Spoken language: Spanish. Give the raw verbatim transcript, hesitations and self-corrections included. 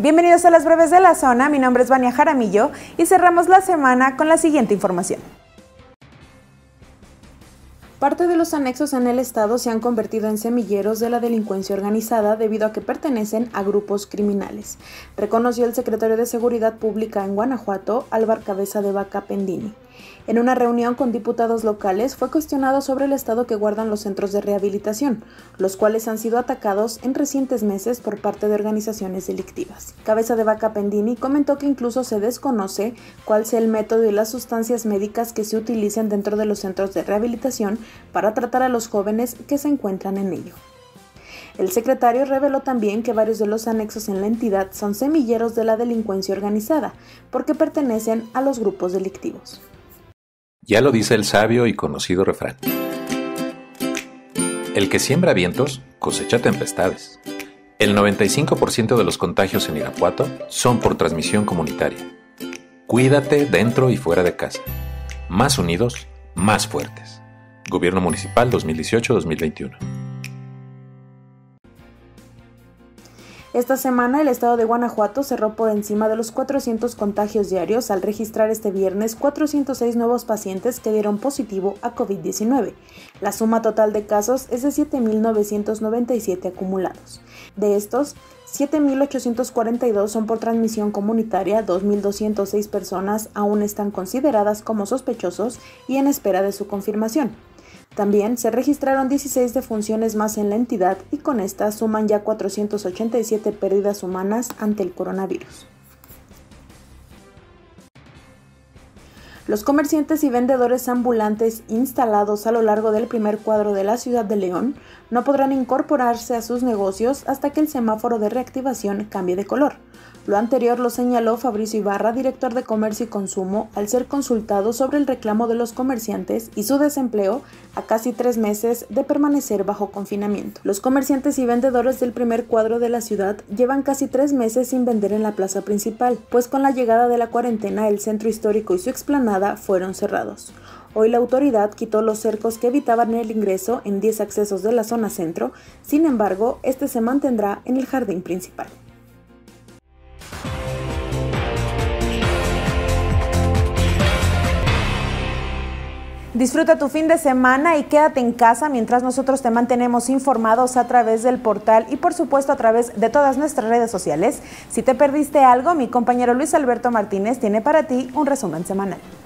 Bienvenidos a las breves de la zona, mi nombre es Vania Jaramillo y cerramos la semana con la siguiente información. Parte de los anexos en el estado se han convertido en semilleros de la delincuencia organizada debido a que pertenecen a grupos criminales, reconoció el secretario de Seguridad Pública en Guanajuato, Álvar Cabeza de Vaca Pendini. En una reunión con diputados locales fue cuestionado sobre el estado que guardan los centros de rehabilitación, los cuales han sido atacados en recientes meses por parte de organizaciones delictivas. Cabeza de Vaca Pendini comentó que incluso se desconoce cuál sea el método y las sustancias médicas que se utilicen dentro de los centros de rehabilitación para tratar a los jóvenes que se encuentran en ello. El secretario reveló también que varios de los anexos en la entidad son semilleros de la delincuencia organizada, porque pertenecen a los grupos delictivos. Ya lo dice el sabio y conocido refrán: el que siembra vientos cosecha tempestades. El noventa y cinco por ciento de los contagios en Irapuato son por transmisión comunitaria. Cuídate dentro y fuera de casa. Más unidos, más fuertes. Gobierno Municipal dos mil dieciocho a dos mil veintiuno. Esta semana el estado de Guanajuato cerró por encima de los cuatrocientos contagios diarios al registrar este viernes cuatrocientos seis nuevos pacientes que dieron positivo a COVID diecinueve. La suma total de casos es de siete mil novecientos noventa y siete acumulados. De estos, siete mil ochocientos cuarenta y dos son por transmisión comunitaria, dos mil doscientas seis personas aún están consideradas como sospechosos y en espera de su confirmación. También se registraron dieciséis defunciones más en la entidad y con estas suman ya cuatrocientas ochenta y siete pérdidas humanas ante el coronavirus. Los comerciantes y vendedores ambulantes instalados a lo largo del primer cuadro de la ciudad de León no podrán incorporarse a sus negocios hasta que el semáforo de reactivación cambie de color. Lo anterior lo señaló Fabricio Ibarra, director de Comercio y Consumo, al ser consultado sobre el reclamo de los comerciantes y su desempleo a casi tres meses de permanecer bajo confinamiento. Los comerciantes y vendedores del primer cuadro de la ciudad llevan casi tres meses sin vender en la plaza principal, pues con la llegada de la cuarentena el centro histórico y su explanada fueron cerrados. Hoy la autoridad quitó los cercos que evitaban el ingreso en diez accesos de la zona centro, sin embargo, este se mantendrá en el jardín principal. Disfruta tu fin de semana y quédate en casa mientras nosotros te mantenemos informados a través del portal y por supuesto a través de todas nuestras redes sociales. Si te perdiste algo, mi compañero Luis Alberto Martínez tiene para ti un resumen semanal.